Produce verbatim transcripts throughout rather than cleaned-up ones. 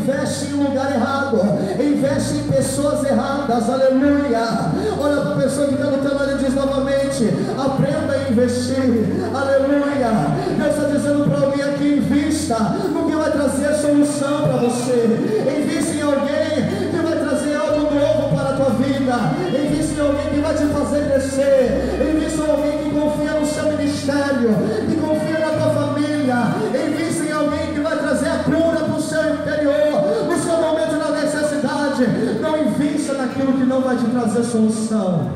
investe em um lugar errado, investe em pessoas erradas, aleluia. Olha para a pessoa que está no teu lado e diz novamente: aprenda a investir, aleluia. Deus está dizendo para alguém aqui: invista no que vai trazer solução para você, invista em alguém que vai trazer algo novo para a tua vida, invista em alguém que vai te fazer crescer, invista em alguém que confia no seu ministério, que confia na tua família, invista em alguém que vai trazer a cura para o seu interior, no seu momento da necessidade. Não invista naquilo que não vai te trazer solução.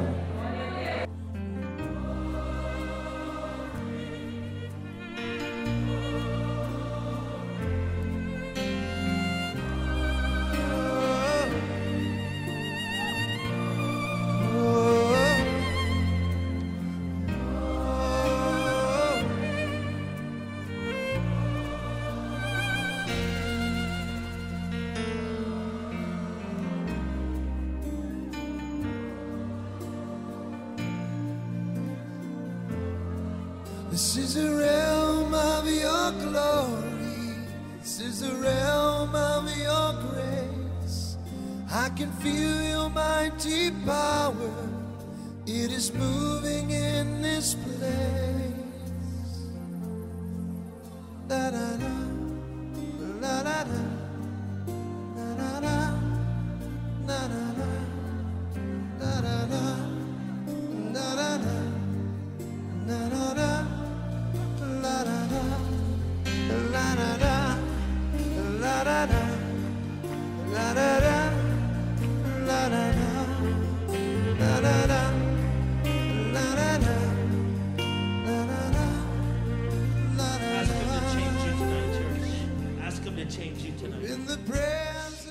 This is the realm of your glory. This is the realm of your grace. I can feel your mighty power. It is moving in this place. Da da da, da da da, da da da, da da da, da da da, da da da. La la la, la la la, la la la, la la la, la la la, la la la, la la la, la la la, la la la. Ask him to change you tonight, church. Ask him to change you tonight. In the presence